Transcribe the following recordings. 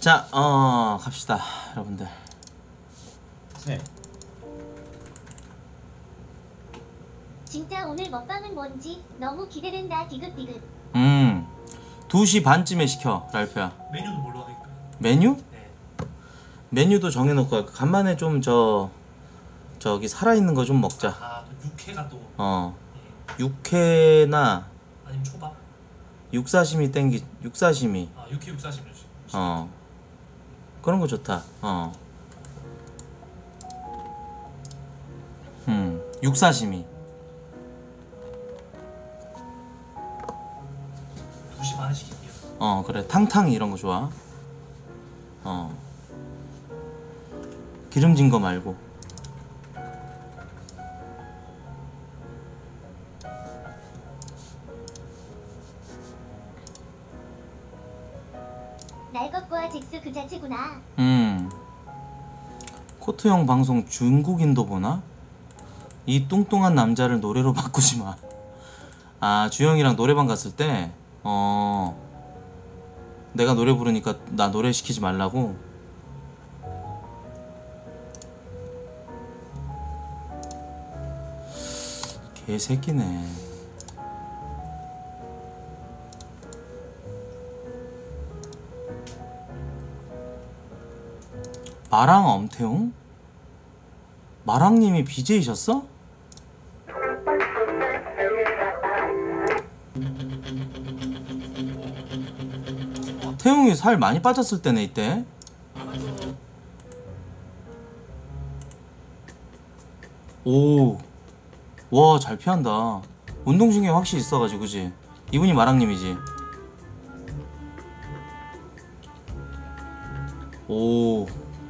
자, 갑시다, 여러분들. 네. 진짜 오늘 먹방은 뭔지 너무 기대된다. 디귿디귿. 2시 반쯤에 시켜, 랄프야. 메뉴는 뭘로 할까요? 메뉴? 네. 메뉴도 정해놓고 갈까? 간만에 좀 저기 살아있는 거 좀 먹자. 아, 또 육회가 또. 예. 육회나 아니면 초밥? 육사시미 땡기. 육사시미. 아, 육회 육사시미. 그런 거 좋다. 육사시미. 2시 반에 시킬게요. 그래. 탕탕 이런 거 좋아. 기름진 거 말고. 날것과 잭스 그 자체구나. 코트형 방송 중국인도 보나? 이 뚱뚱한 남자를 노래로 바꾸지 마. 아, 주영이랑 노래방 갔을 때 내가 노래 부르니까 나 노래 시키지 말라고? 개새끼네. 마랑 엄태웅? 마랑님이 BJ셨어? 태웅이 살 많이 빠졌을 때네 이때. 오, 와, 잘 피한다. 운동신경 확실히 있어가지고. 그지? 이분이 마랑님이지. 오,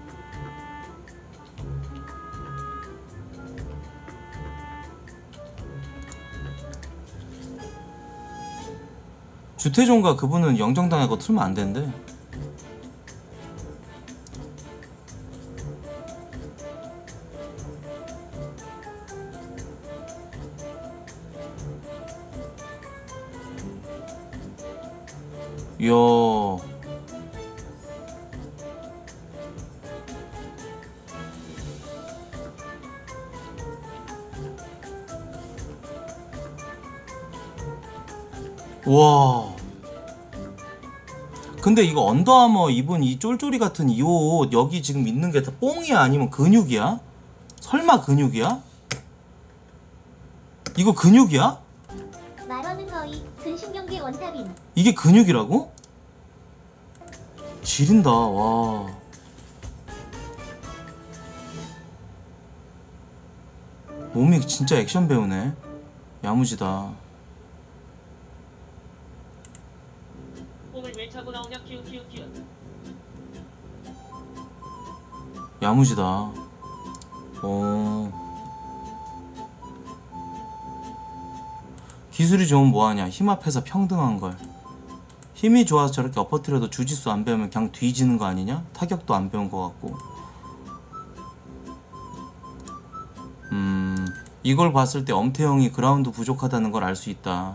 주태종과 그분은 영정당하고 틀면 안 된대. 이야, 와. 근데 이거 언더아머 입은 이 쫄쫄이 같은 이 옷 여기 지금 있는 게 다 뽕이야 아니면 근육이야? 설마 근육이야? 이거 근육이야? 말하는 거의 근신경계 원탑임. 이게 근육이라고? 지린다. 와. 몸이 진짜 액션 배우네. 야무지다. 뽕을 왜 차고 나오냐 키우키우키우. 야무지다. 기술이 좋으면 뭐하냐. 힘 앞에서 평등한 걸. 힘이 좋아서 저렇게 엎어뜨려도 주짓수 안 배우면 그냥 뒤지는 거 아니냐? 타격도 안 배운 거 같고. 이걸 봤을 때 엄태형이 그라운드 부족하다는 걸 알 수 있다.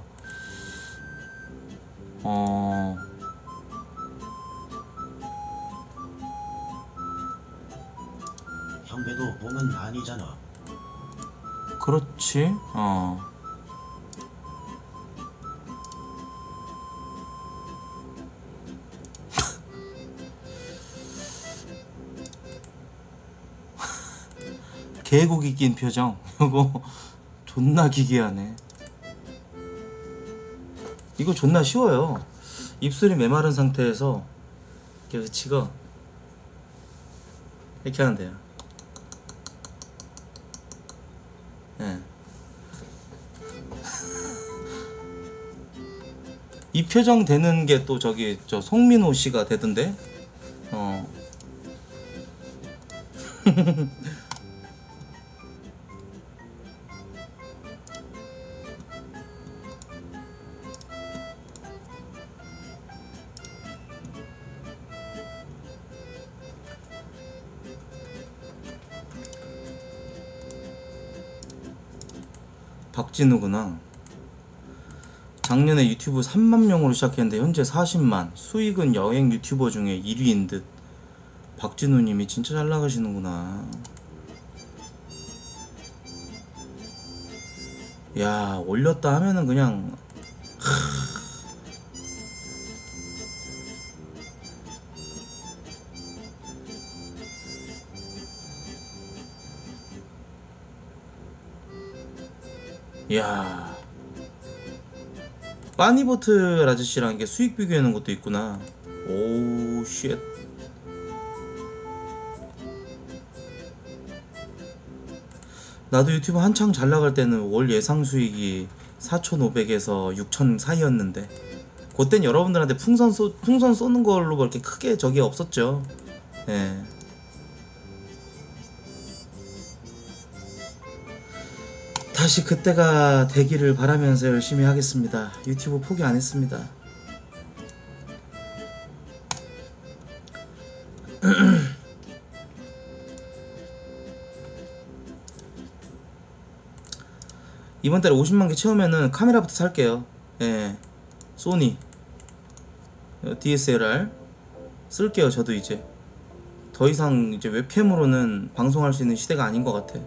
형배도 뽕은 아니잖아. 그렇지. 개고기 낀 표정. 이거 존나 기괴하네. 이거 존나 쉬워요. 입술이 메마른 상태에서 이렇게 치고 이렇게 하면 돼요. 네. 이 표정 되는 게 또 저기 저 송민호 씨가 되던데. 박진우구나. 작년에 유튜브 3만 명으로 시작했는데 현재 40만. 수익은 여행 유튜버 중에 1위인 듯. 박진우님이 진짜 잘 나가시는구나. 야, 올렸다 하면은 그냥 야, 빠니보틀 아저씨랑 이게 수익 비교하는 것도 있구나. 오우 쉣. 나도 유튜브 한창 잘 나갈 때는 월 예상 수익이 4,500에서 6,000 사이였는데 그땐 여러분들한테 풍선 쏘는 걸로 그렇게 크게 적이 없었죠. 예. 다시 그때가 되기를 바라면서 열심히 하겠습니다. 유튜브 포기 안 했습니다. 이번 달에 50만 개 채우면은 카메라부터 살게요. 예. 소니 DSLR 쓸게요. 저도 이제 더 이상 이제 웹캠으로는 방송할 수 있는 시대가 아닌 것 같아.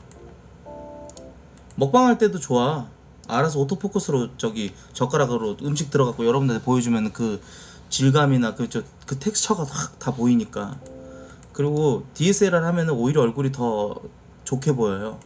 먹방 할 때도 좋아. 알아서 오토포커스로 저기 젓가락으로 음식 들어갖고 여러분들한테 보여주면 그 질감이나 그 텍스처가 확 다 보이니까. 그리고 DSLR 하면은 오히려 얼굴이 더 좋게 보여요.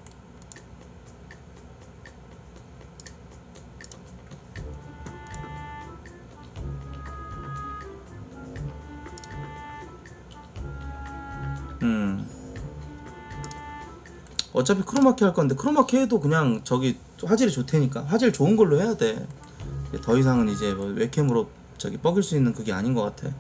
어차피 크로마키 할 건데 크로마키 해도 그냥 저기 화질이 좋다니까. 화질 좋은 걸로 해야 돼. 더 이상은 이제 뭐 웹캠으로 저기 뻐길 수 있는 그게 아닌 것 같아.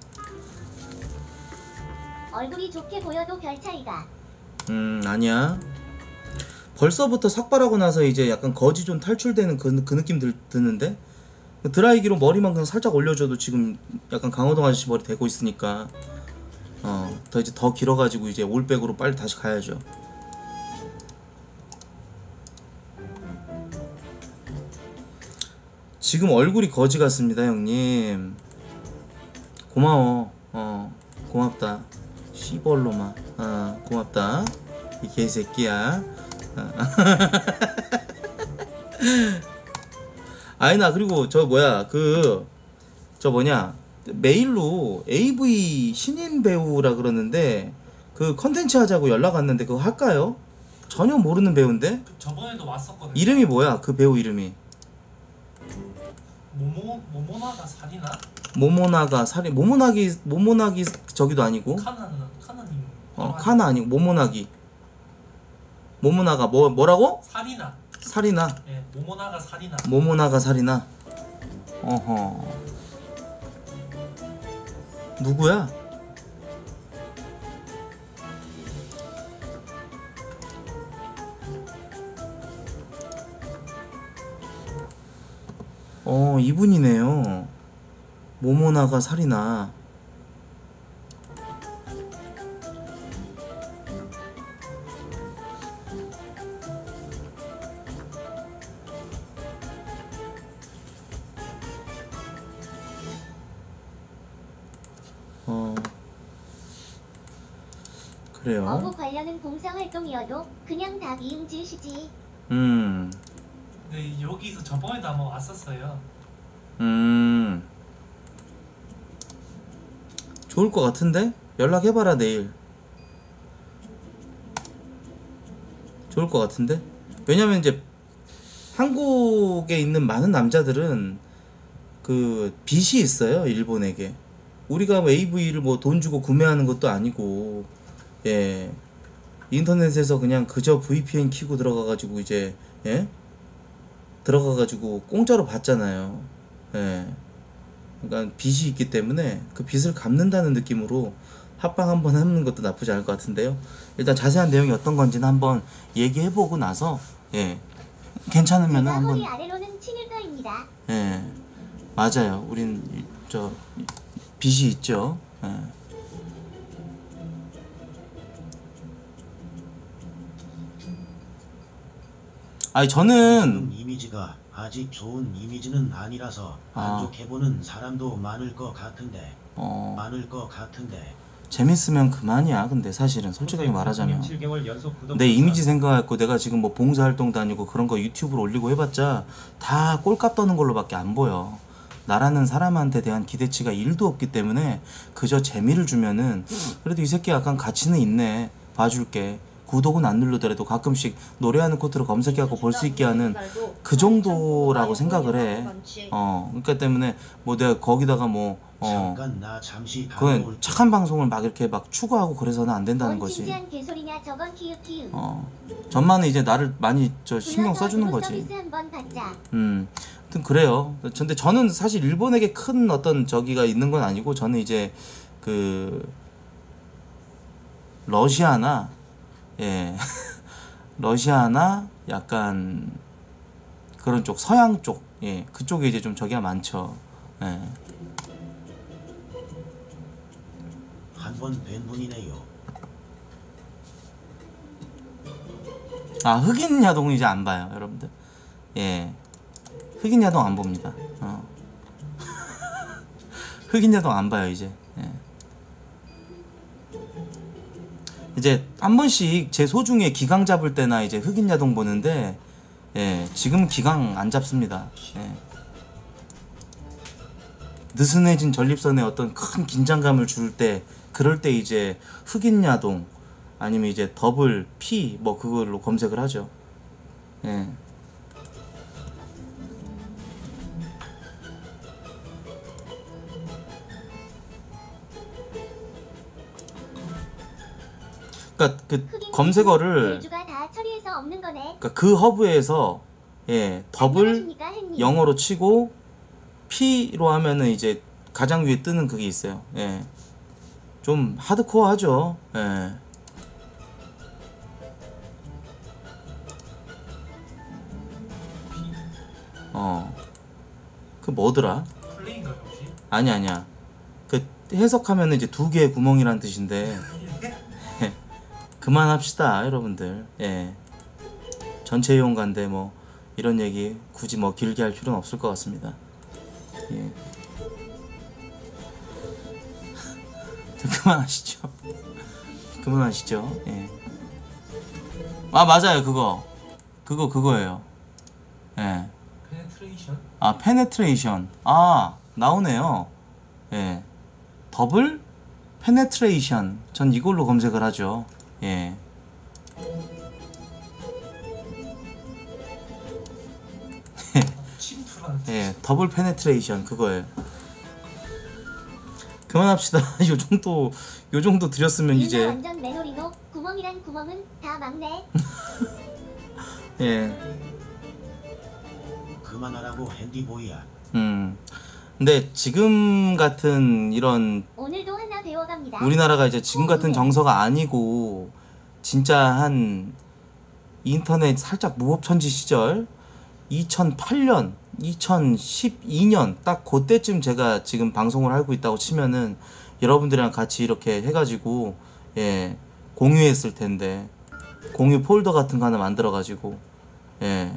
얼굴이 좋게 보여도 별 차이가. 아니야. 벌써부터 삭발하고 나서 이제 약간 거지 좀 탈출되는 그 느낌 드는데 드라이기로 머리만 그냥 살짝 올려줘도 지금 약간 강호동 아저씨 머리 되고 있으니까 더 이제 더 길어가지고 이제 올백으로 빨리 다시 가야죠. 지금 얼굴이 거지 같습니다, 형님. 고마워. 고맙다. 씨벌로마. 고맙다. 이 개새끼야. 아니 나 그리고 저 뭐야 메일로 AV 신인 배우라 그러는데 그 컨텐츠 하자고 연락 왔는데 그거 할까요? 전혀 모르는 배우인데 저번에도 왔었거든요. 이름이 뭐야 그 배우 이름이? 모모나가 살이나? 모모나기 저기도 아니고 카나님. 카나 아니고 모모나가 뭐라고? 살이나. 예, 모모나가 살이나. 어허. 누구야? 이분이네요. 모모나가 살이나. 그래요. 어부 관련은 봉사활동이어도 그냥 다 미음지으시지. 네, 여기서 저번에도 한번 왔었어요. 좋을 것 같은데? 연락해봐라 내일. 좋을 것 같은데? 왜냐면 이제 한국에 있는 많은 남자들은 그 빚이 있어요, 일본에게. 우리가 뭐 AV를 뭐 돈 주고 구매하는 것도 아니고, 예, 인터넷에서 그냥 그저 VPN 키고 들어가가지고 이제, 예, 들어가가지고 공짜로 봤잖아요. 예, 그러니까 빚이 있기 때문에 그 빚을 갚는다는 느낌으로 합방 한번 하는 것도 나쁘지 않을 것 같은데요. 일단 자세한 내용이 어떤 건지는 한번 얘기해보고 나서, 예, 괜찮으면 제가 한번. 허리 아래로는 친일파입니다. 예, 맞아요. 우린 저 빚이 있죠. 예. 아니 저는 이미지가 아직 좋은 이미지는 아니라서 아. 안 좋게 보는 사람도 많을 것 같은데. 어 많을 것 같은데. 재밌으면 그만이야. 근데 사실은 솔직하게 말하자면 7개월 연속 구독 내 이미지 생각했고 내가 지금 뭐 봉사활동 다니고 그런 거 유튜브로 올리고 해봤자 다 꼴값 떠는 걸로밖에 안 보여. 나라는 사람한테 대한 기대치가 1도 없기 때문에 그저 재미를 주면은 그래도 이 새끼 약간 가치는 있네, 봐줄게, 구독은 안 누르더라도 가끔씩 노래하는 코트로 검색해갖고 볼 수 있게 하는 그 정도라고 생각을 해. 그러니까 때문에 뭐 내가 거기다가 뭐 잠깐 나 잠시 그건 다녀올게. 착한 방송을 막 이렇게 막 추구하고 그래서는 안 된다는 뭔 거지. 진지한 개소리냐 저건 키읔키읔. 전만은 이제 나를 많이 저 신경 써주는 거지. 서비스 한번 받자. 하여튼 그래요. 근데 저는 사실 일본에게 큰 어떤 저기가 있는 건 아니고, 저는 이제 그 러시아나 예 러시아나 약간 그런 쪽, 서양 쪽, 예 그쪽에 이제 좀 저기가 많죠. 예. 한 번 뵌 분이네요. 아, 흑인 야동 이제 안 봐요, 여러분들. 예. 흑인 야동 안 봅니다. 흑인 야동 안 봐요, 이제. 예. 이제 한 번씩 제 소중에 기강 잡을 때나 이제 흑인 야동 보는데, 예, 지금 기강 안 잡습니다. 예. 느슨해진 전립선에 어떤 큰 긴장감을 줄 때, 그럴 때 이제 흑인 야동 아니면 이제 더블 P 뭐 그걸로 검색을 하죠. 예. 그러니까 그 흑인 검색어를, 대주가 다 처리해서 없는 거네. 그러니까 그 허브에서 예 더블 안녕하십니까, 햇님. 영어로 치고 P로 하면은 이제 가장 위에 뜨는 그게 있어요. 예. 좀 하드코어하죠. 예. 그 뭐더라? 플레이인가요 혹시? 아니야. 그 해석하면은 이제 두 개의 구멍이란 뜻인데 그만합시다, 여러분들. 예. 전체 이용가인데 뭐 이런 얘기 굳이 뭐 길게 할 필요는 없을 것 같습니다. 예. 그만하시죠. 그만하시죠. 예. 아, 맞아요. 그거예요. 예. 페네트레이션? 아, 페네트레이션. 아, 나오네요. 예. 더블 페네트레이션. 전 이걸로 검색을 하죠. 예. 침투라는 뜻. 예, 더블 페네트레이션 그거예요. 그만합시다. 요 정도 드렸으면 유나 이제 완전 매너리노. 구멍이란 구멍은 다 막네. 예. 그만하라고 핸디보이야. 근데 지금 같은 이런 오늘도 하나 배워갑니다. 우리나라가 이제 지금 같은 정서가 아니고 진짜 한 인터넷 살짝 무법천지 시절 2008년, 2012년 딱 그때쯤 제가 지금 방송을 하고 있다고 치면은 여러분들이랑 같이 이렇게 해가지고 예 공유했을 텐데, 공유 폴더 같은 거 하나 만들어가지고 예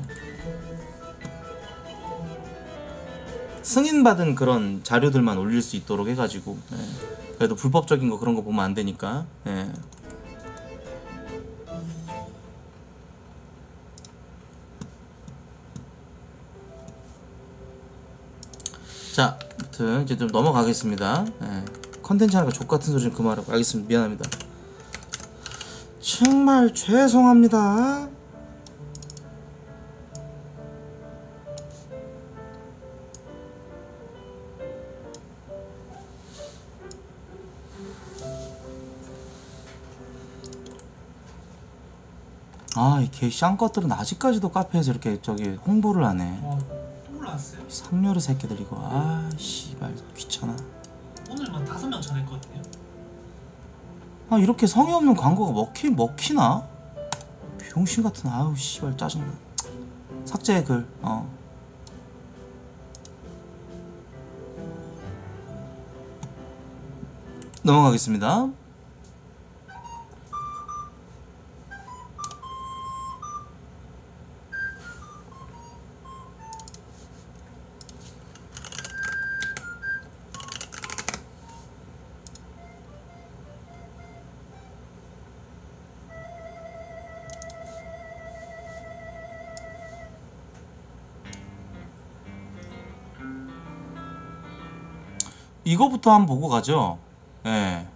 승인받은 그런 자료들만 올릴 수 있도록 해가지고 예. 그래도 불법적인 거 그런 거 보면 안 되니까 예. 자, 아무튼 이제 좀 넘어가겠습니다. 예. 컨텐츠 하니까 족같은 소리 좀 그만하고. 알겠습니다. 미안합니다. 정말 죄송합니다. 아, 이 개 쌍것들은 아직까지도 카페에서 이렇게 저기 홍보를 하네. 또 올라왔어요? 상녀르 새끼들 이거. 아, 씨발 귀찮아. 오늘만 5명 전했거든요. 아, 이렇게 성의 없는 광고가 먹히나? 병신 같은. 아우 씨발 짜증나. 삭제 글. 넘어가겠습니다. 이거부터 한번 보고 가죠. 예.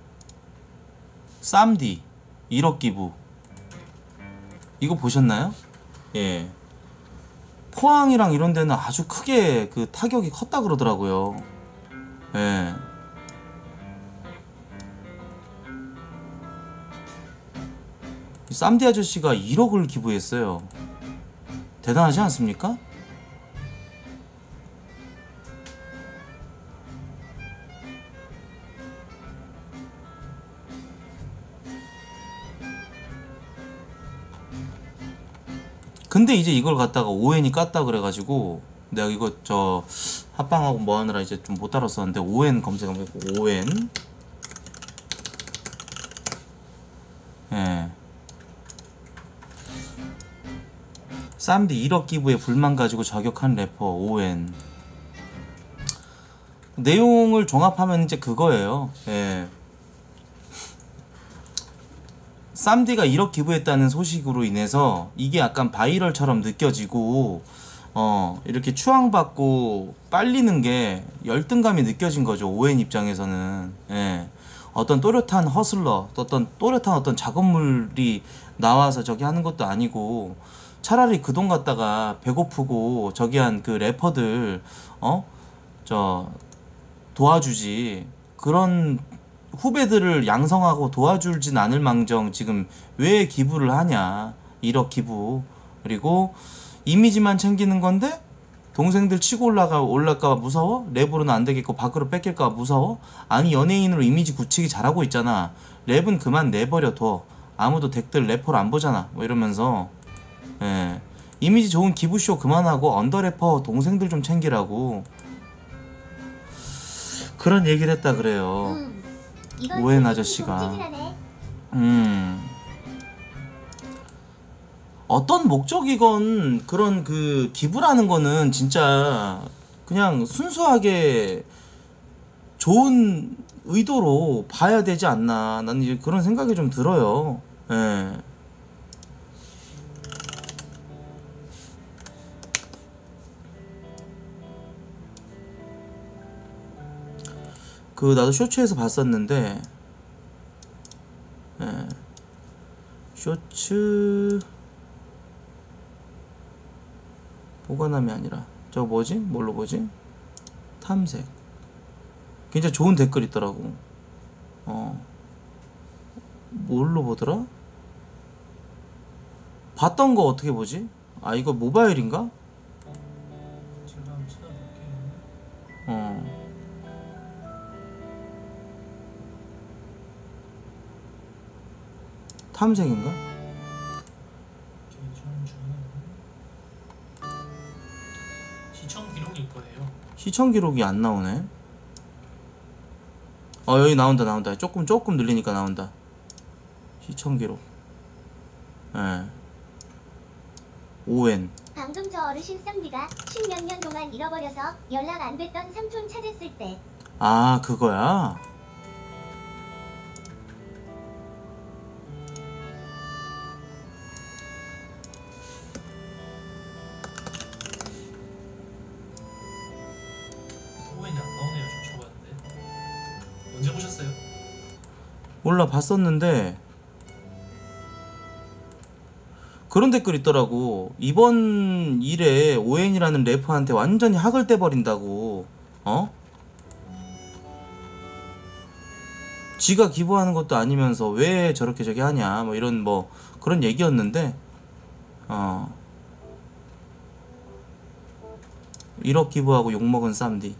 쌈디 1억 기부 이거 보셨나요? 예. 포항이랑 이런 데는 아주 크게 그 타격이 컸다 그러더라고요. 예. 쌈디 아저씨가 1억을 기부했어요. 대단하지 않습니까? 근데 이제 이걸 갖다가 ON이 깠다 그래가지고 내가 이거 저 합방하고 뭐 하느라 이제 좀 못 다뤘었는데 ON 검색하면 ON 예. 쌈디 1억 기부에 불만 가지고 저격한 래퍼 ON 내용을 종합하면 이제 그거예요. 예. 쌈디가 1억 기부했다는 소식으로 인해서 이게 약간 바이럴처럼 느껴지고 이렇게 추앙받고 빨리는 게 열등감이 느껴진 거죠. ON 입장에서는. 예. 어떤 또렷한 허슬러, 어떤 또렷한 어떤 작업물이 나와서 저기 하는 것도 아니고 차라리 그 돈 갖다가 배고프고 저기 한 그 래퍼들 저 도와주지. 그런 후배들을 양성하고 도와줄진 않을 망정 지금 왜 기부를 하냐. 1억 기부. 그리고 이미지만 챙기는 건데 동생들 치고 올라갈까봐 무서워? 랩으로는 안 되겠고 밖으로 뺏길까봐 무서워? 아니 연예인으로 이미지 굳히기 잘하고 있잖아. 랩은 그만 내버려 둬. 아무도 댓글 래퍼를 안 보잖아. 뭐 이러면서 예. 이미지 좋은 기부쇼 그만하고 언더래퍼 동생들 좀 챙기라고 그런 얘기를 했다 그래요. 이건 ON 좀 아저씨가. 찌질하네. 어떤 목적이건 그런 그 기부라는 거는 진짜 그냥 순수하게 좋은 의도로 봐야 되지 않나. 나는 이제 그런 생각이 좀 들어요. 예. 그 나도 쇼츠에서 봤었는데 예. 쇼츠 보관함이 아니라 저거 뭐지? 뭘로 보지? 탐색 굉장히 좋은 댓글 있더라고. 뭘로 보더라? 봤던 거 어떻게 보지? 아 이거 모바일인가? 제가 한번 찾아볼게요. 탐색인가? 계정 중에 시청 기록일 거예요. 시청 기록이 안 나오네. 여기 나온다. 조금 늘리니까 나온다. 시청 기록. 예. ON. 방금 저 어르신 쌈디가 십몇 년 동안 잃어버려서 연락 안 됐던 삼촌 찾았을 때 아 그거야? ON이 안 나오네요. 저 쳐봤는데. 언제 보셨어요? 몰라 봤었는데 그런 댓글 있더라고. 이번 일에 ON이라는 래퍼한테 완전히 학을 떼버린다고. 지가 기부하는 것도 아니면서 왜 저렇게 저기 하냐 뭐 이런 뭐 그런 얘기였는데 1억 기부하고 욕먹은 쌈디.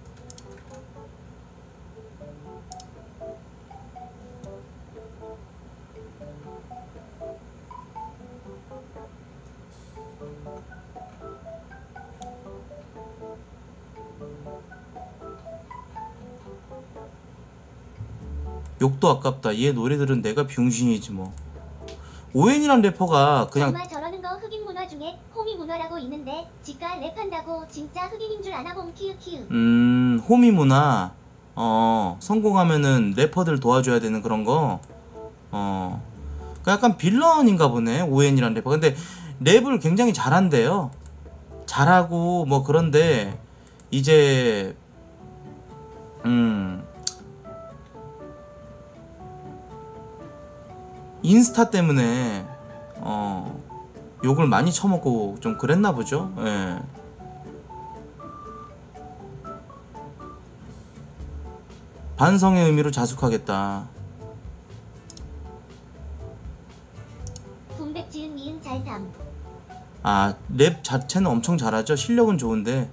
욕도 아깝다. 얘 노래 들은 내가 병신이지 뭐. ON이란 래퍼가 그냥 정말 저러는 거 흑인 문화 중에 호미 문화라고 있는데 지가 랩한다고 진짜 흑인인 줄 아나 봄 키읔키읔. 호미 문화. 성공하면은 래퍼들 도와줘야 되는 그런 거. 그 약간 빌런인가 보네. ON이란 래퍼. 근데 랩을 굉장히 잘한대요. 잘하고 뭐 그런데 이제 인스타 때문에 욕을 많이 처먹고 좀 그랬나 보죠. 예. 반성의 의미로 자숙하겠다. 분백 지은 미은 잘담. 아, 랩 자체는 엄청 잘하죠. 실력은 좋은데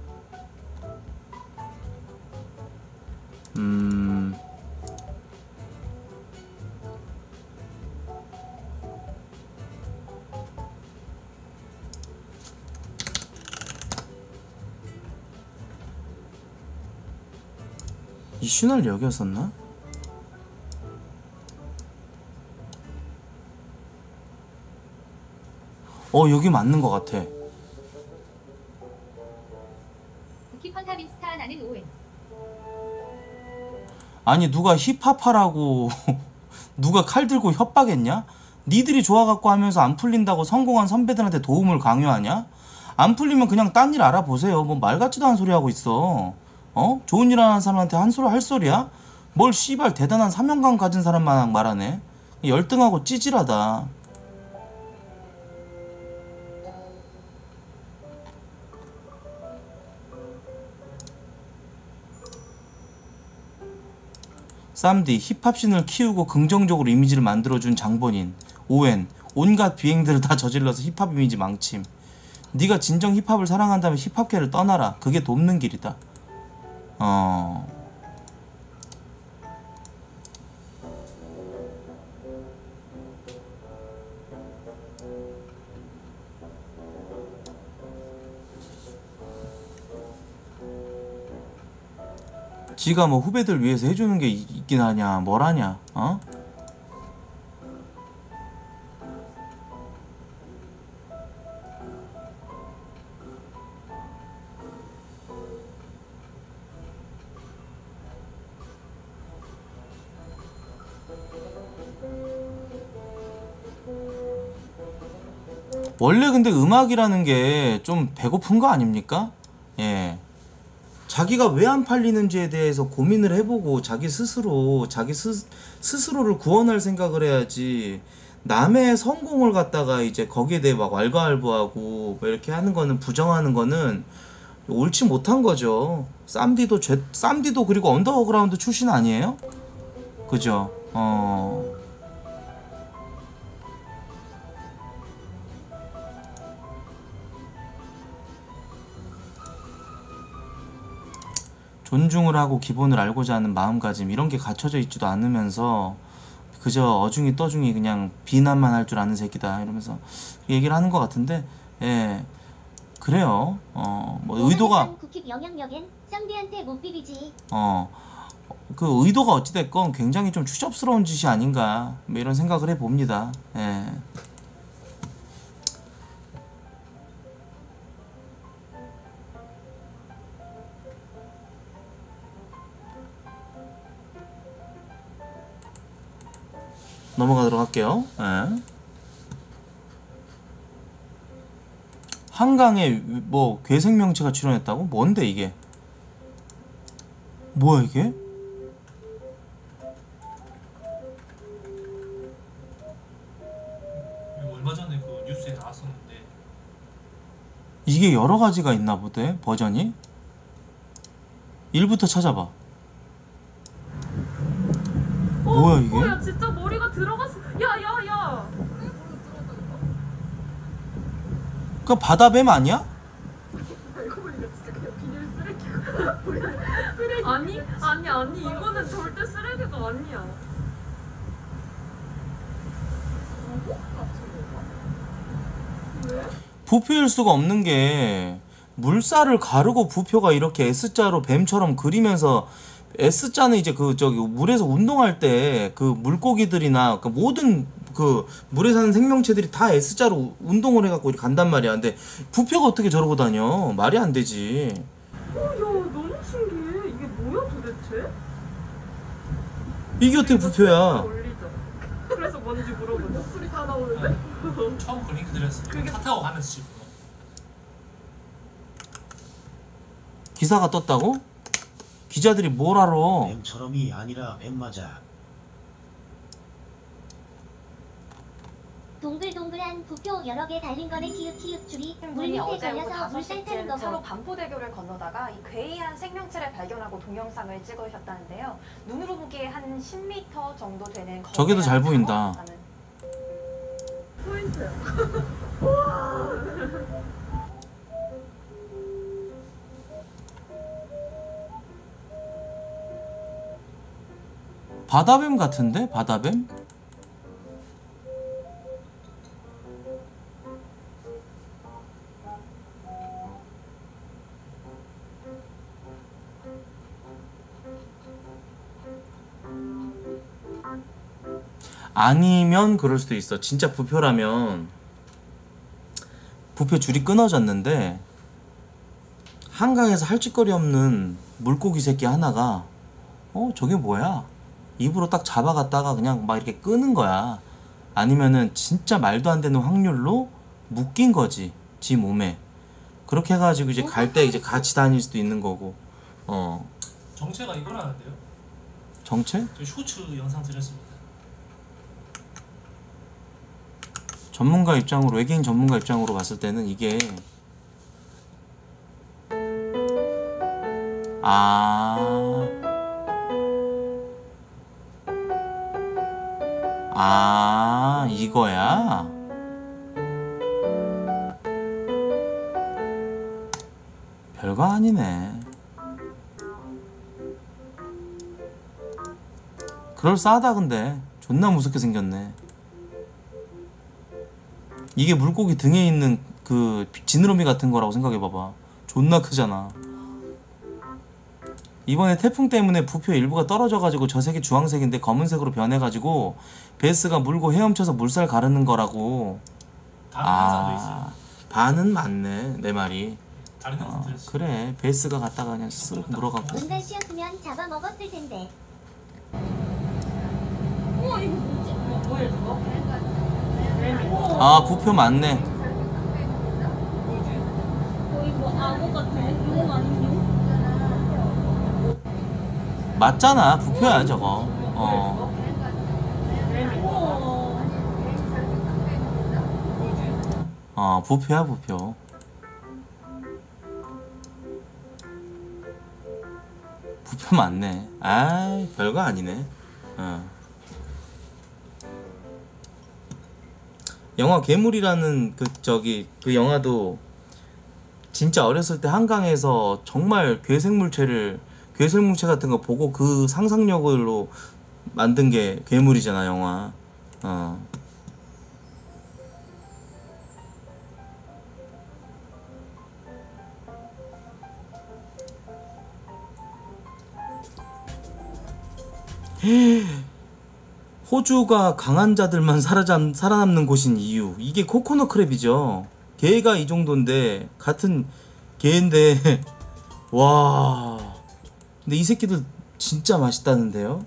이슈널 여기였었나? 여기 맞는 것 같아. 쿠키펀탑 인스타 나는 오웬. 아니 누가 힙합하라고 누가 칼 들고 협박했냐? 니들이 좋아갖고 하면서 안 풀린다고 성공한 선배들한테 도움을 강요하냐? 안 풀리면 그냥 딴 일 알아보세요. 뭐 말 같지도 않은 소리 하고 있어. 좋은 일 하는 사람한테 한 소리 할 소리야? 뭘 씨발 대단한 사명감 가진 사람만 말하네. 열등하고 찌질하다. 쌈디 힙합씬을 키우고 긍정적으로 이미지를 만들어준 장본인 오웬 온갖 비행들을 다 저질러서 힙합 이미지 망침. 네가 진정 힙합을 사랑한다면 힙합계를 떠나라. 그게 돕는 길이다. 지가 뭐 후배들 위해서 해주는 게 있긴 하냐 뭘 하냐. 원래 근데 음악이라는 게 좀 배고픈 거 아닙니까? 예. 자기가 왜 안 팔리는지에 대해서 고민을 해보고 자기 스스로를 구원할 생각을 해야지. 남의 성공을 갖다가 이제 거기에 대해 막 왈가왈부하고 뭐 이렇게 하는 거는, 부정하는 거는 옳지 못한 거죠. 쌈디도 그리고 언더그라운드 출신 아니에요? 그죠? 존중을 하고 기본을 알고자 하는 마음가짐 이런 게 갖춰져 있지도 않으면서 그저 어중이 떠중이 그냥 비난만 할 줄 아는 새끼다 이러면서 얘기를 하는 것 같은데, 예, 그래요. 뭐 의도가 국힙 영향력엔 쌈디한테 못 비비지. 그 의도가 어찌됐건 굉장히 좀 추접스러운 짓이 아닌가 뭐 이런 생각을 해봅니다. 예. 넘어가도록 할게요. 예. 한강에 뭐 괴생명체가 출연했다고? 뭔데 이게? 뭐야 이게? 이거 얼마 전에 그 뉴스에 나왔었는데 이게 여러 가지가 있나 보대, 버전이. 1부터 찾아봐. 뭐야 이게? 야 진짜 머리가 들어갔어. 야야야. 그 바다뱀 아니야? 아니 이거는 절대 쓰레기가 아니야. 부표일 수가 없는 게 물살을 가르고 부표가 이렇게 S자로 뱀처럼 그리면서, S자는 이제 그 저기 물에서 운동할 때 그 물고기들이나 그 모든 그 물에 사는 생명체들이 다 S자로 운동을 해갖고 이렇게 간단 말이야. 근데 부표가 어떻게 저러고 다녀? 말이 안 되지. 야 너무 신기해. 이게 뭐야 도대체? 이게 어떻게 부표야? 올리자. 그래서 뭔지 물어보자. 목소리 다 나오는데? 처음 그 링크 드렸어요. 차 타고 가면서 지금 기사가 떴다고? 기자들이 뭘 알아? 뱀처럼이 아니라 뱀 맞아. 동글동글한 부표 여러 개 달린 거네 키읔키읔 줄이 물 분이 밑에 어제 오후 걸려서 물살 타는 5시쯤 거 차로 보. 반포대교를 건너다가 이 괴이한 생명체를 발견하고 동영상을 찍으셨다는데요. 눈으로 보기에 한 10m 정도 되는 저기도 잘 거대한 보인다. 상어 같다는 포인트. 바다뱀 같은데? 바다뱀? 아니면 그럴 수도 있어. 진짜 부표라면 부표 줄이 끊어졌는데 한강에서 할 짓거리 없는 물고기 새끼 하나가 저게 뭐야? 입으로 딱 잡아갔다가 그냥 막 이렇게 끄는 거야. 아니면은 진짜 말도 안 되는 확률로 묶인 거지, 지 몸에. 그렇게 해가지고 이제 갈 때 이제 같이 다닐 수도 있는 거고. 정체가 이거라는데요? 정체? 저 쇼츠 영상 드렸습니다. 전문가 입장으로, 외계인 전문가 입장으로 봤을 때는 이게 이거야? 별거 아니네. 그럴싸하다. 근데 존나 무섭게 생겼네. 이게 물고기 등에 있는 그 지느러미 같은 거라고 생각해봐봐. 존나 크잖아. 이번에 태풍 때문에 부표 일부가 떨어져가지고 저 색이 주황색인데 검은색으로 변해가지고 베스가 물고 헤엄쳐서 물살 가르는 거라고. 다른 영상도 있어요. 반은 맞네, 내 말이. 다른 영상 드렸어요. 그래, 베스가 갔다가 그냥 쓱 물어갖고. 은갈씨였으면 잡아먹었을 텐데. 우와 이거 뭐지? 뭐야 이거? 부표 맞네. 거의 뭐 악어 같아. 용 아닌 용? 맞잖아, 부표야 저거. 부표야, 부표. 부표 맞네. 별거 아니네. 영화 괴물이라는 그 영화도 진짜 어렸을 때 한강에서 정말 괴생물체 같은 거 보고 그 상상력으로 만든 게 괴물이잖아, 영화. 호주가 강한 자들만 살아남는 곳인 이유. 이게 코코넛 크랩이죠. 개가 이 정도인데, 같은 개인데, 와. 근데 이 새끼들 진짜 맛있다는데요?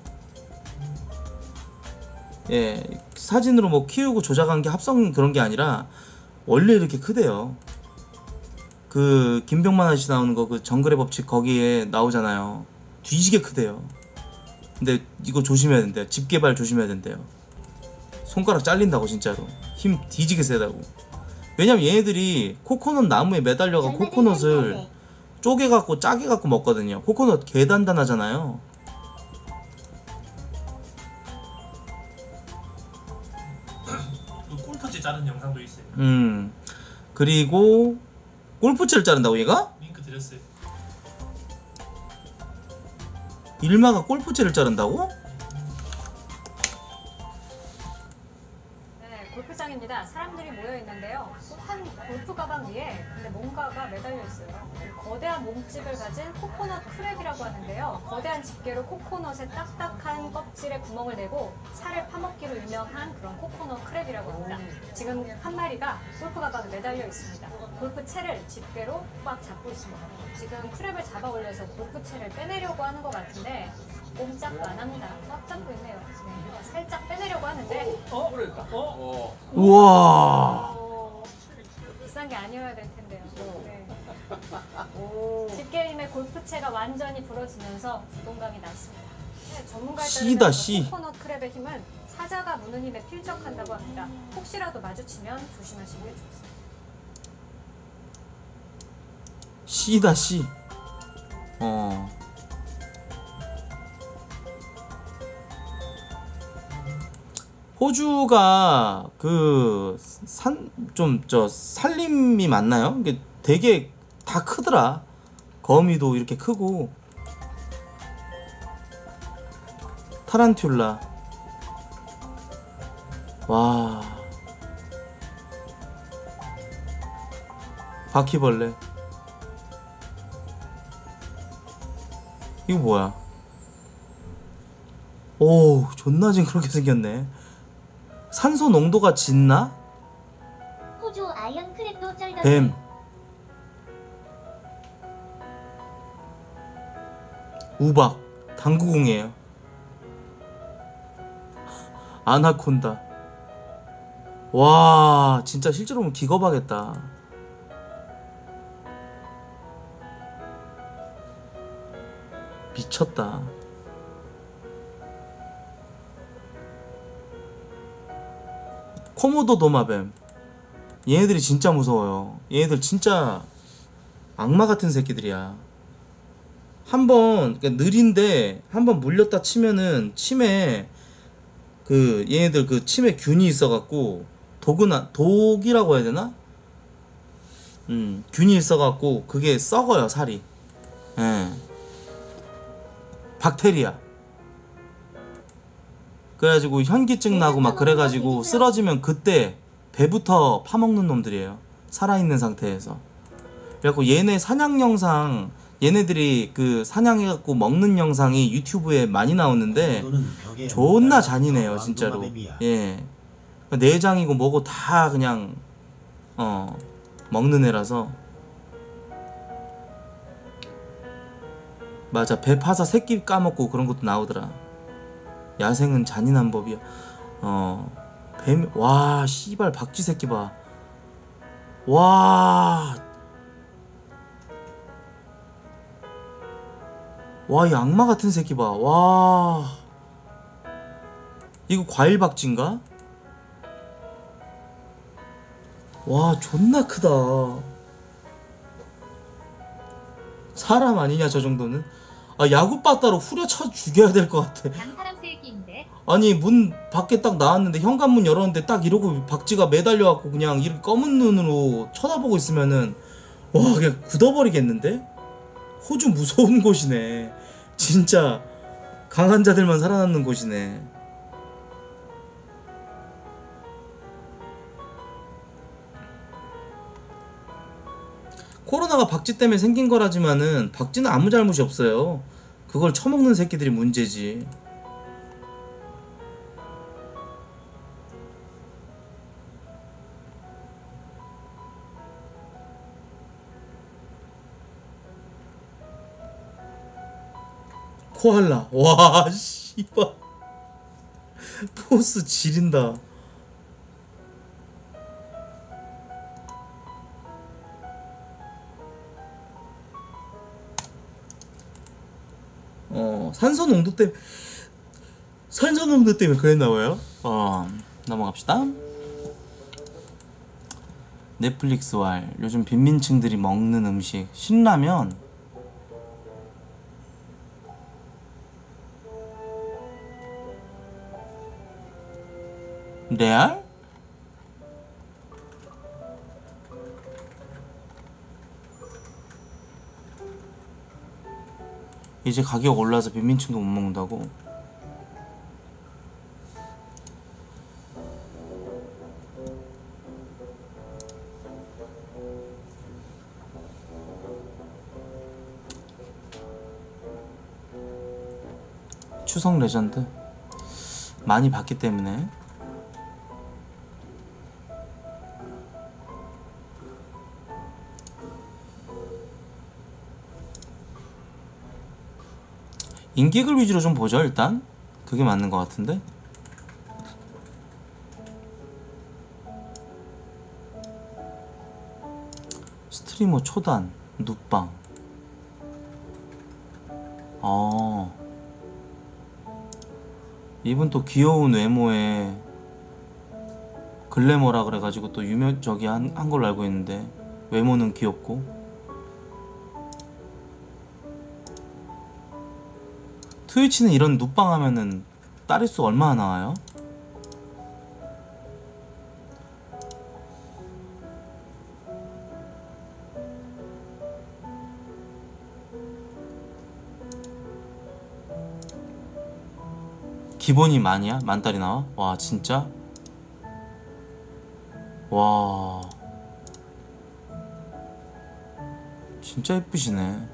예, 사진으로 뭐 키우고 조작한 게 합성 그런 게 아니라, 원래 이렇게 크대요. 그, 김병만 아저씨 나오는 거, 그 정글의 법칙 거기에 나오잖아요. 뒤지게 크대요. 근데 이거 조심해야 된대요. 집게발 조심해야 된대요. 손가락 잘린다고, 진짜로. 힘 뒤지게 세다고. 왜냐면 얘네들이 코코넛 나무에 매달려가 코코넛을 쪼개갖고 짜게갖고 먹거든요. 코코넛 개 단단하잖아요. 그 꿀터지 자른 영상도 있어요. 그리고 골프채를 자른다고 얘가? 링크 드렸어요. 일마가 골프채를 자른다고? 네, 골프장입니다. 사람들이 모여 있는데요. 한 골프 가방 위에 근데 뭔가가 매달려 있어요. 거대한 몸집을 가진 코코넛 크랩이라고 하는데요. 거대한 집게로 코코넛의 딱딱한 껍질에 구멍을 내고 살을 파먹기로 유명한 그런 코코넛 크랩이라고 합니다. 지금 한 마리가 골프 가방에 매달려 있습니다. 골프채를 집게로 꽉 잡고 있습니다. 지금 크랩을 잡아 올려서 골프채를 빼내려고 하는 것 같은데 꼼짝도 안 합니다. 꽉 잡고 있네요. 네, 살짝 빼내려고 하는데 우와. 비싼 게 아니어야 될 텐데요. 네. 집게임의 골프채가 완전히 부러지면서 부동감이 났습니다. 네, 전문가에 C다, 따르면 C. 코코넛 크랩의 힘은 사자가 무는 힘에 필적한다고 합니다. 혹시라도 마주치면 조심하시는 게 좋습니다. C다 C. 호주가 그 살림이 많나요? 이게 되게 다 크더라. 거미도 이렇게 크고. 타란툴라. 와. 바퀴벌레. 이거 뭐야? 오, 존나 징그럽게 생겼네. 산소 농도가 짙나? 호주 아이언 크랩도 쩔던데. 뱀. 우박. 당구공이에요. 아나콘다. 와, 진짜 실제로 보면 기겁하겠다. 미쳤다. 코모도 도마뱀. 얘네들이 진짜 무서워요. 얘네들 진짜 악마 같은 새끼들이야. 한번 그러니까 느린데 한번 물렸다 치면은 침에 그 얘네들 그 침에 균이 있어갖고 독이라고 해야 되나? 균이 있어갖고 그게 썩어요 살이. 예. 박테리아. 그래가지고 현기증 나고 막 그래가지고 쓰러지면 그때 배부터 파먹는 놈들이에요. 살아있는 상태에서. 그래갖고 얘네 사냥 영상, 얘네들이 그 사냥해갖고 먹는 영상이 유튜브에 많이 나오는데 너는 벽에 존나 묻어있는 잔인해요 저 진짜로. 왕도마뱀이야. 예. 내장이고 뭐고 다 그냥 먹는 애라서. 맞아, 배 파서 새끼 까먹고 그런 것도 나오더라. 야생은 잔인한 법이야. 뱀, 와, 씨발 박쥐 새끼 봐. 와, 이 악마 같은 새끼 봐. 와, 이거 과일 박쥐인가? 와, 존나 크다. 사람 아니냐 저 정도는? 아, 야구바따로 후려쳐 죽여야 될 것 같아. 양사람 새끼인데. 아니, 문 밖에 딱 나왔는데 현관문 열었는데 딱 이러고 박쥐가 매달려갖고 그냥 이렇게 검은 눈으로 쳐다보고 있으면은 와, 그냥 굳어버리겠는데? 호주 무서운 곳이네. 진짜 강한 자들만 살아남는 곳이네. 코로나가 박쥐 때문에 생긴 거라지만은 박쥐는 아무 잘못이 없어요. 그걸 처먹는 새끼들이 문제지. 코알라. 와, 씨발. 포스 지린다. 산소 농도 때문에 그랬나 봐요. 넘어갑시다. 넷플릭스왈. 요즘 빈민층들이 먹는 음식 신라면. 레알? 이제 가격 올라서 빈민층도 못 먹는다고? 추석 레전드 많이 봤기 때문에. 인기글 위주로 좀 보죠 일단. 그게 맞는 것 같은데. 스트리머 초단. 눕방. 이분 또 귀여운 외모에 글래머라 그래가지고 또 저기 한 걸로 알고 있는데 외모는 귀엽고. 트위치는 이런 눕방 하면은 따릿수 얼마나 나와요? 기본이 만이야? 만달이 나와? 와 진짜? 와 진짜 예쁘시네.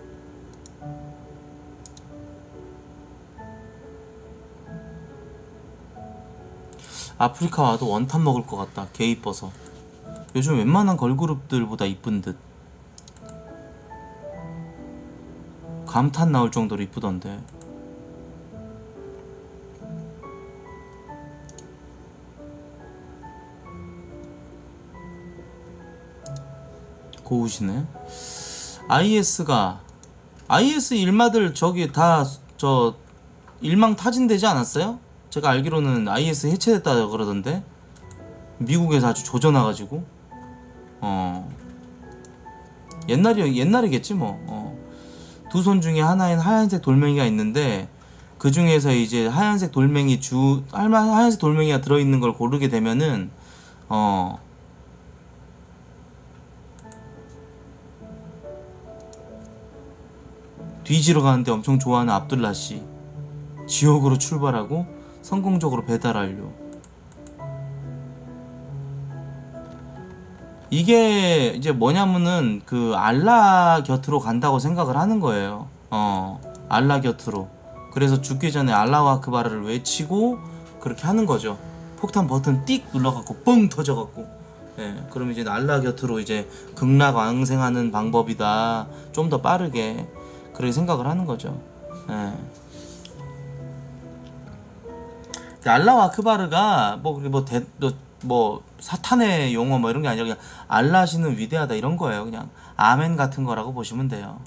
아프리카 와도 원탑 먹을 것 같다. 개 이뻐서. 요즘 웬만한 걸그룹들보다 이쁜 듯. 감탄 나올 정도로 이쁘던데. 고우시네. IS 일마들 저기 다 저 일망 타진되지 않았어요? 제가 알기로는 IS 해체됐다 그러던데. 미국에서 아주 조져나가지고. 옛날이겠지 뭐. 두 손 중에 하나인 하얀색 돌멩이가 있는데 그 중에서 이제 하얀색 돌멩이가 들어있는 걸 고르게 되면은 뒤지러 가는데 엄청 좋아하는 압둘라 씨. 지옥으로 출발하고 성공적으로 배달 완료. 이게 이제 뭐냐면은 그 알라 곁으로 간다고 생각을 하는 거예요. 알라 곁으로. 그래서 죽기 전에 알라후 아크바르를 외치고 그렇게 하는 거죠. 폭탄 버튼 띡 눌러갖고 뻥 터져갖고. 예, 그럼 이제 알라 곁으로 이제 극락왕생하는 방법이다. 좀 더 빠르게 그렇게 생각을 하는 거죠. 예. 알라후 아크바르가 뭐 사탄의 용어 뭐 이런 게 아니라 그냥 알라시는 위대하다 이런 거예요. 그냥 아멘 같은 거라고 보시면 돼요.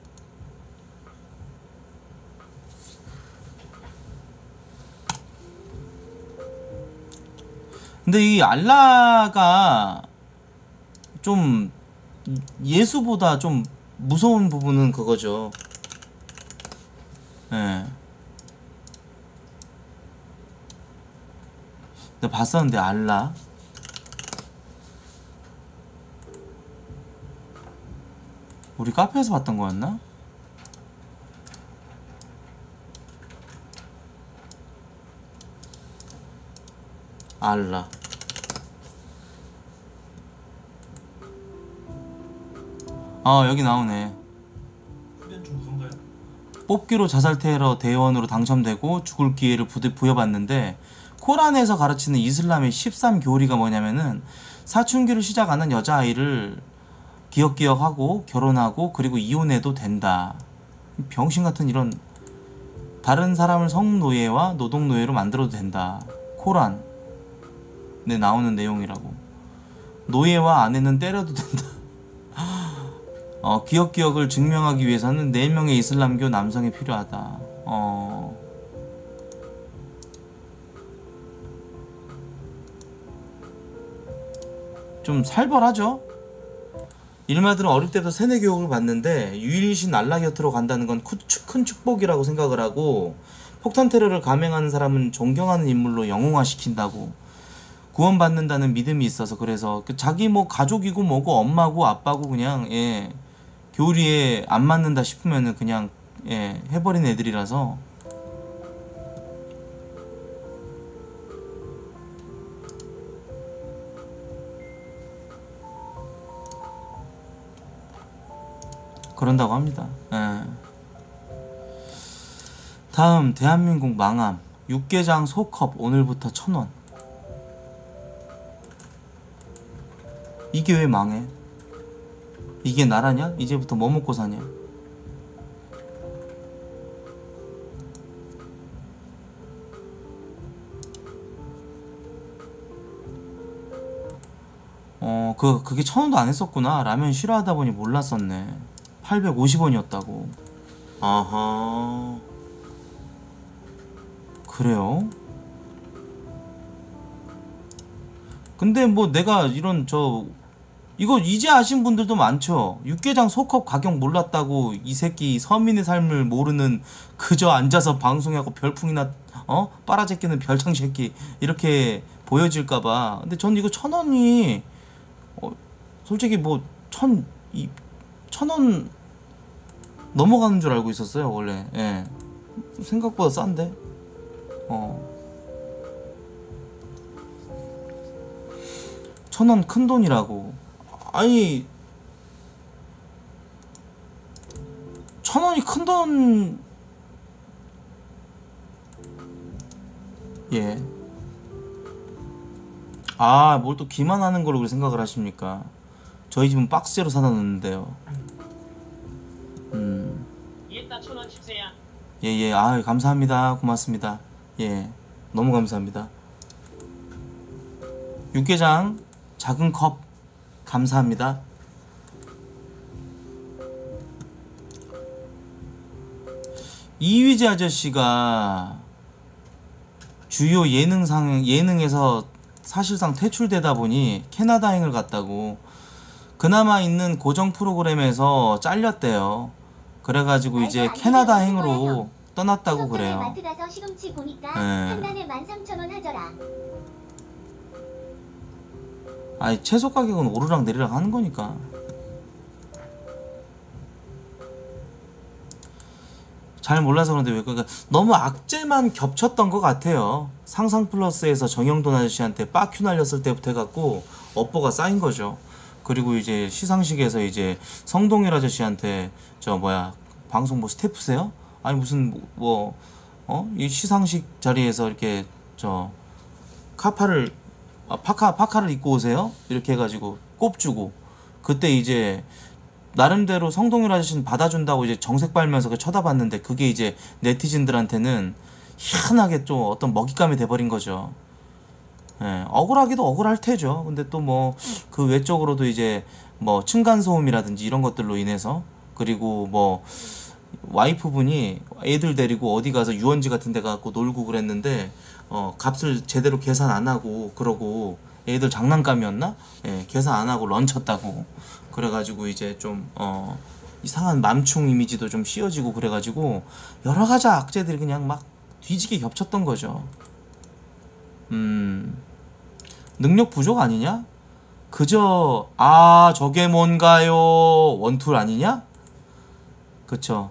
근데 이 알라가 좀 예수보다 좀 무서운 부분은 그거죠. 예. 내가 봤었는데 알라 우리 카페에서 봤던 거였나? 알라 여기 나오네. 후대는 좀 그런가요? 뽑기로 자살 테러 대원으로 당첨되고 죽을 기회를 부여받는데 코란에서 가르치는 이슬람의 13교리가 뭐냐면은 사춘기를 시작하는 여자아이를 기억하고 결혼하고 그리고 이혼해도 된다. 병신같은 이런 다른 사람을 성노예와 노동노예로 만들어도 된다. 코란에 나오는 내용이라고. 노예와 아내는 때려도 된다. 기억을 증명하기 위해서는 4명의 이슬람교 남성이 필요하다. 좀 살벌하죠? 일마들은 어릴 때부터 세뇌 교육을 받는데 유일신 알라 곁으로 간다는 건 큰 축복이라고 생각을 하고 폭탄 테러를 감행하는 사람은 존경하는 인물로 영웅화시킨다고 구원받는다는 믿음이 있어서 그래서 자기 뭐 가족이고 뭐고 엄마고 아빠고 그냥 교리에 안 맞는다 싶으면은 그냥 해버린 애들이라서 그런다고 합니다. 다음 대한민국 망함 육개장 소컵 오늘부터 1,000원. 이게 왜 망해? 이게 나라냐? 이제부터 뭐 먹고 사냐? 그게 1,000원도 안 했었구나. 라면 싫어하다 보니 몰랐었네. 850원이었다고. 아하. 그래요? 근데 뭐 내가 이런 이거 이제 아신 분들도 많죠. 육개장 소컵 가격 몰랐다고 이 새끼 서민의 삶을 모르는 그저 앉아서 방송하고 별풍이나 빨아제끼는 별창 새끼 이렇게 보여질까봐. 근데 전 이거 1,000원이 솔직히 뭐 1,000원 넘어가는 줄 알고 있었어요 원래. 예. 생각보다 싼데. 1,000원 큰 돈이라고. 아니 1,000원이 큰 돈. 예. 아, 뭘 또 기만하는 걸로 그렇게 생각을 하십니까? 저희 집은 박스째로 사다 놓는데요. 이따 1,000원 칩세야. 예예. 아, 감사합니다. 고맙습니다. 예, 너무 감사합니다. 육개장 작은 컵 감사합니다. 이휘재 아저씨가 주요 예능에서 사실상 퇴출되다 보니 캐나다행을 갔다고. 그나마 있는 고정 프로그램에서 잘렸대요. 그래가지고 이제 캐나다행으로 떠났다고 그래요. 마트 가서 시금치 보니까 네. 한 단에 13,000원 하더라. 아니 채소 가격은 오르락 내리락 하는 거니까. 잘 몰라서 그런데 왜 그러니까 너무 악재만 겹쳤던 것 같아요. 상상 플러스에서 정영돈 아저씨한테 빠큐 날렸을 때부터 해갖고 업보가 쌓인 거죠. 그리고 이제 시상식에서 이제 성동일 아저씨한테 방송 뭐 스태프세요? 아니 무슨 이 시상식 자리에서 이렇게 파카를 입고 오세요? 이렇게 해가지고 꼽주고. 그때 이제 나름대로 성동일 아저씨는 받아준다고 이제 정색 빨면서 쳐다봤는데 그게 이제 네티즌들한테는 희한하게 좀 어떤 먹잇감이 돼버린 거죠. 예, 억울하기도 억울할 테죠. 근데 또 뭐 그 외적으로도 이제 뭐 층간소음이라든지 이런 것들로 인해서, 그리고 뭐 와이프분이 애들 데리고 어디 가서 유원지 같은 데 가고 놀고 그랬는데 값을 제대로 계산 안 하고 그러고 애들 장난감이었나? 예, 계산 안 하고 런쳤다고. 그래가지고 이제 좀 이상한 맘충 이미지도 좀 씌워지고 그래가지고 여러 가지 악재들이 그냥 막 뒤지게 겹쳤던 거죠. 능력 부족 아니냐? 그저 저게 뭔가요? 원툴 아니냐? 그쵸.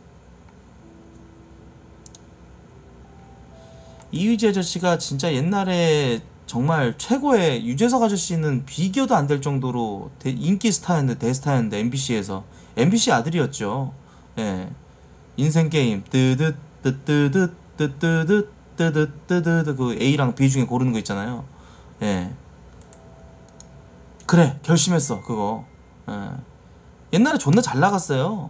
이휘재 아저씨가 진짜 옛날에 정말 최고의, 유재석 아저씨는 비교도 안 될 정도로 인기 스타였는데, 대스타였는데, MBC에서. MBC 아들이었죠. 예. 인생게임 뜨듯 뜨뜨듯 뜨뜨듯 뜨듯 뜨듯 그 A랑 B 중에 고르는 거 있잖아요. 예. 그래, 결심했어 그거. 예. 옛날에 존나 잘 나갔어요.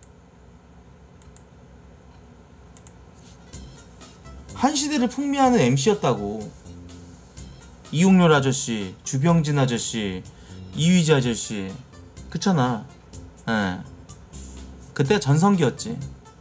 한 시대를 풍미하는 MC였다고. 이용렬 아저씨, 주병진 아저씨, 이휘재 아저씨, 그렇잖아. 예. 그때 전성기였지.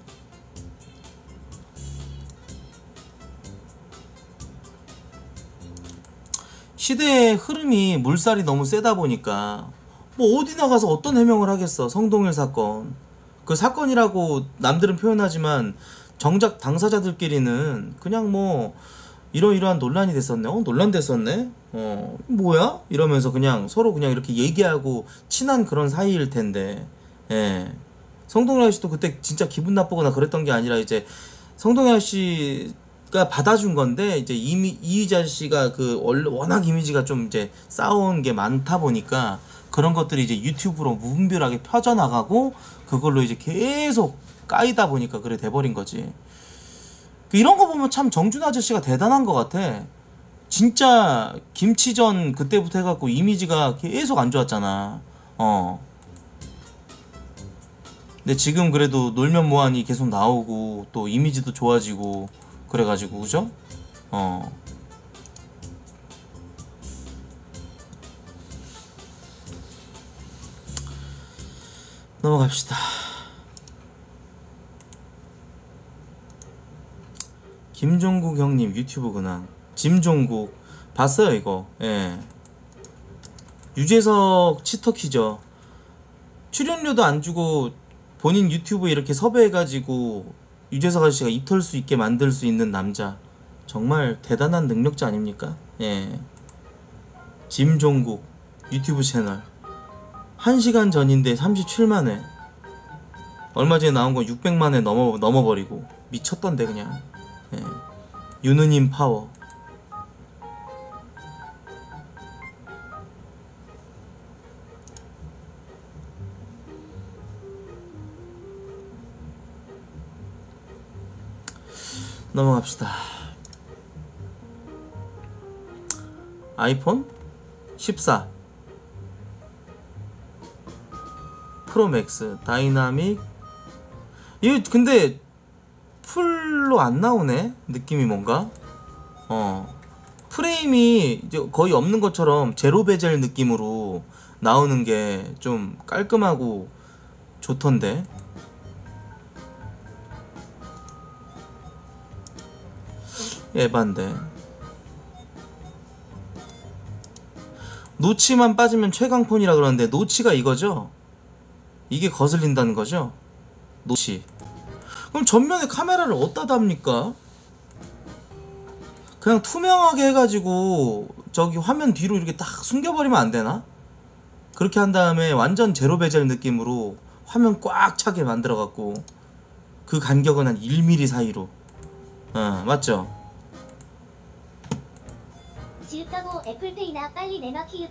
시대의 흐름이 물살이 너무 세다 보니까 뭐 어디 나가서 어떤 해명을 하겠어. 성동일 사건, 그 사건이라고 남들은 표현하지만 정작 당사자들끼리는 그냥 뭐 이러이러한 논란이 됐었네. 논란 됐었네. 뭐야? 이러면서 그냥 서로 그냥 이렇게 얘기하고 친한 그런 사이일 텐데. 예. 성동일 아저씨도 그때 진짜 기분 나쁘거나 그랬던 게 아니라 이제 성동일 아저씨가 받아준 건데, 이제 이휘재 아저씨가 워낙 이미지가 좀 이제 싸운 게 많다 보니까 그런 것들이 이제 유튜브로 무분별하게 펴져나가고 그걸로 이제 계속 까이다 보니까 그래 돼버린 거지. 이런 거 보면 참 정준 아저씨가 대단한 것 같아. 진짜 김치전 그때부터 해갖고 이미지가 계속 안 좋았잖아. 근데 지금 그래도 놀면 뭐하니 계속 나오고 또 이미지도 좋아지고 그래가지고, 그죠? 넘어갑시다. 김종국 형님 유튜브 근황. 짐종국 봤어요 이거. 예. 유재석 치터키죠. 출연료도 안 주고 본인 유튜브 이렇게 섭외해가지고 유재석 아저씨가 입 털 수 있게 만들 수 있는 남자. 정말 대단한 능력자 아닙니까? 예. 짐종국 유튜브 채널 1시간 전인데 37만회. 얼마 전에 나온 건 600만회 넘어버리고 미쳤던데 그냥. 예. 유느님 파워. 넘어갑시다. 아이폰 14 프로맥스 다이나믹. 이거 근데 풀로 안 나오네. 느낌이 뭔가 프레임이 이제 거의 없는 것처럼 제로 베젤 느낌으로 나오는 게 좀 깔끔하고 좋던데. 에반데. 노치만 빠지면 최강폰이라 그러는데 노치가 이거죠? 이게 거슬린다는 거죠? 노치. 그럼 전면에 카메라를 어디다 답니까? 그냥 투명하게 해가지고 저기 화면 뒤로 이렇게 딱 숨겨버리면 안 되나? 그렇게 한 다음에 완전 제로 베젤 느낌으로 화면 꽉 차게 만들어갖고 그 간격은 한 1mm 사이로. 맞죠? 지읒하고 애플페이나 빨리 내놔 키읔.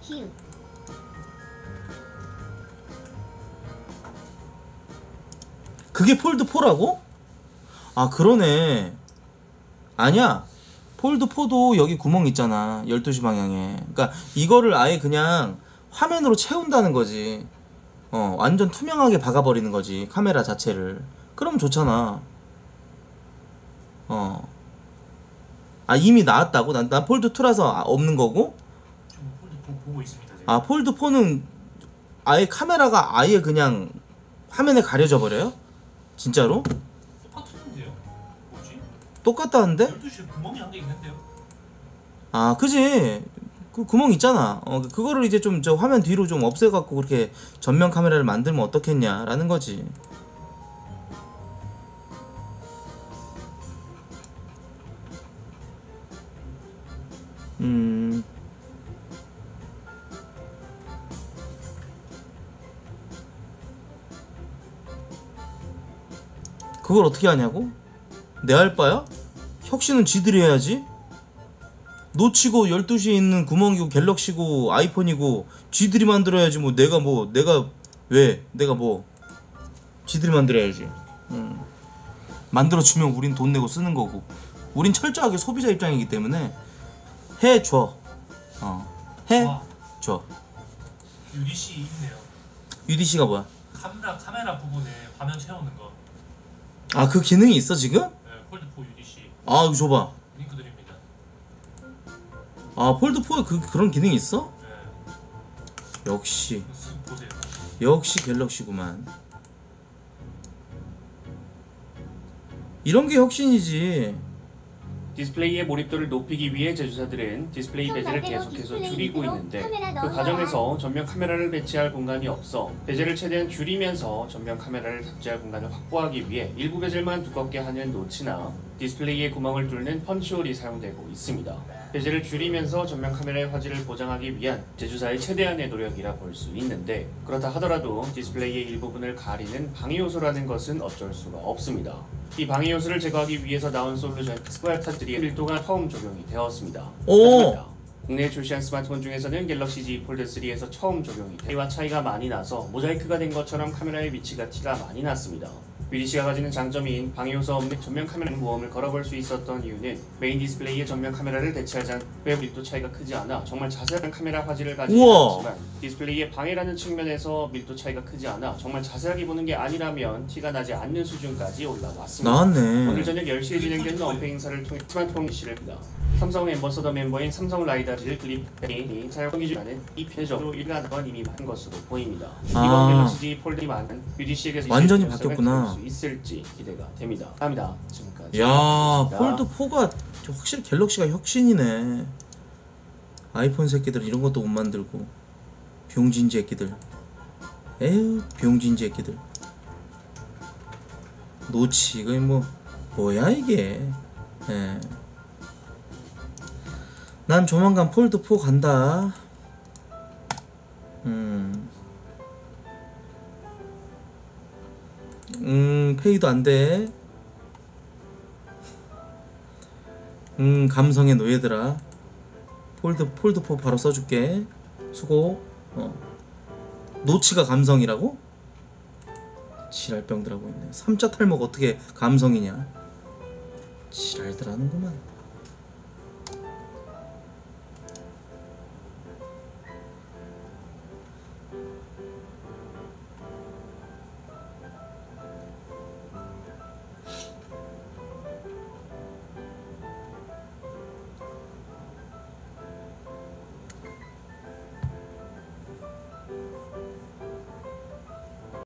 그게 폴드4라고? 아 그러네. 아니야, 폴드4도 여기 구멍 있잖아 12시 방향에. 그러니까 이거를 아예 그냥 화면으로 채운다는 거지. 완전 투명하게 박아버리는 거지 카메라 자체를. 그럼 좋잖아. 아 이미 나왔다고? 난 폴드2라서 없는 거고? 지금 폴드 보고 있습니다. 지금. 아 폴드4는 아예 카메라가 아예 그냥 화면에 가려져 버려요? 진짜로? 똑같은데요? 뭐지? 똑같다는데? 12시에 구멍이 한 개 있는데요? 아 그지. 그 구멍 있잖아. 그거를 이제 좀 저 화면 뒤로 좀 없애갖고 그렇게 전면 카메라를 만들면 어떻겠냐라는 거지. 그걸 어떻게 하냐고? 내 알바야? 혁신은 지들이 해야지. 노치고 12시에 있는 구멍이고 갤럭시고 아이폰이고 지들이 만들어야지. 내가 왜 내가 지들이 만들어야지. 만들어주면 우린 돈 내고 쓰는 거고, 우린 철저하게 소비자 입장이기 때문에 해줘. 해줘. UDC 있네요. UDC가 뭐야? 카메라 부분에 화면 채우는 거. 아 그 기능이 있어 지금? 네, 폴드4 UDC. 아 이거 줘봐. 링크 드립니다. 아 폴드4에 그런 기능이 있어? 네. 역시 쓱 보세요. 역시 갤럭시구만. 이런 게 혁신이지. 디스플레이의 몰입도를 높이기 위해 제조사들은 디스플레이 베젤을 계속해서 줄이고 있는데, 그 과정에서 전면 카메라를 배치할 공간이 없어 베젤을 최대한 줄이면서 전면 카메라를 탑재할 공간을 확보하기 위해 일부 베젤만 두껍게 하는 노치나 디스플레이의 구멍을 뚫는 펀치홀이 사용되고 있습니다. 베젤을 줄이면서 전면 카메라의 화질을 보장하기 위한 제조사의 최대한의 노력이라 볼 수 있는데, 그렇다 하더라도 디스플레이의 일부분을 가리는 방해 요소라는 것은 어쩔 수가 없습니다. 이 방해 요소를 제거하기 위해서 나온 솔루션 스퀘어타들이 1일 동안 처음 적용이 되었습니다. 하지만 국내에 출시한 스마트폰 중에서는 갤럭시 Z 폴드 3에서 처음 적용이 되와 차이가 많이 나서 모자이크가 된 것처럼 카메라의 위치가 티가 많이 났습니다. VDC가 가지는 장점인 방해 요소 없는 전면 카메라 모험을 걸어볼 수 있었던 이유는 메인 디스플레이의 전면 카메라를 대체하지 않은 밀도 차이가 크지 않아 정말 자세한 카메라 화질을 가지지 우와. 않지만 디스플레이의 방해라는 측면에서 밀도 차이가 크지 않아 정말 자세하게 보는 게 아니라면 티가 나지 않는 수준까지 올라왔습니다. 나왔네. 오늘 저녁 10시에 진행되는 언팩 행사를 통해 스마트폰 PC를 삼성 엠버서더 멤버인 삼성 라이다를 클립이 사용 기준하는 이 편의적으로 일가던 이미 많은 것으로 보입니다. 이번 갤럭시 Z 폴드이 많은 BDC에게서 완전히 바뀌었구나. 수 있을지 기대가 됩니다. 감사합니다. 지금까지 야, 폴드 폴드 4가 확실히 갤럭시가 혁신이네. 아이폰 새끼들 이런 것도 못 만들고 병진 새끼들. 에휴, 병진 새끼들. 노치 이거 뭐 뭐야 이게. 예. 난 조만간 폴드 4 간다. 페이도 안 돼. 감성의 노예들아. 폴드 4 바로 써줄게. 수고. 노치가 감성이라고? 지랄병들하고 있네. 3자 탈모가 어떻게 감성이냐? 지랄들 하는구만.